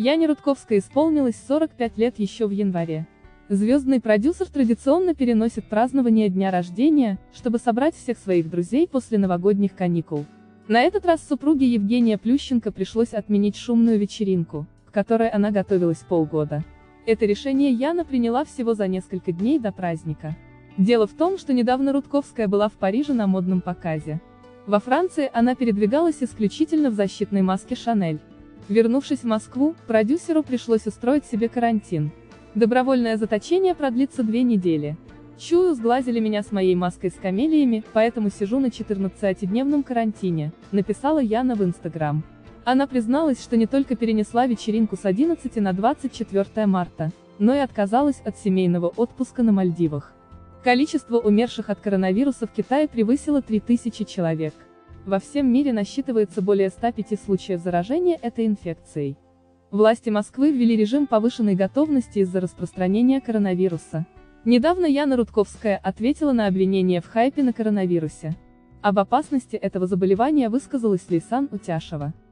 Яне Рудковской исполнилось 45 лет еще в январе. Звездный продюсер традиционно переносит празднование дня рождения, чтобы собрать всех своих друзей после новогодних каникул. На этот раз супруге Евгения Плющенко пришлось отменить шумную вечеринку, к которой она готовилась полгода. Это решение Яна приняла всего за несколько дней до праздника. Дело в том, что недавно Рудковская была в Париже на модном показе. Во Франции она передвигалась исключительно в защитной маске Шанель. Вернувшись в Москву, продюсеру пришлось устроить себе карантин. Добровольное заточение продлится 2 недели. Чую, сглазили меня с моей маской с камелиями, поэтому сижу на 14-дневном карантине, написала Яна в Инстаграм. Она призналась, что не только перенесла вечеринку с 11 на 24 марта, но и отказалась от семейного отпуска на Мальдивах. Количество умерших от коронавируса в Китае превысило 3000 человек. Во всем мире насчитывается более 105 случаев заражения этой инфекцией. Власти Москвы ввели режим повышенной готовности из-за распространения коронавируса. Недавно Яна Рудковская ответила на обвинения в хайпе на коронавирусе. Об опасности этого заболевания высказалась Лейсан Утяшева.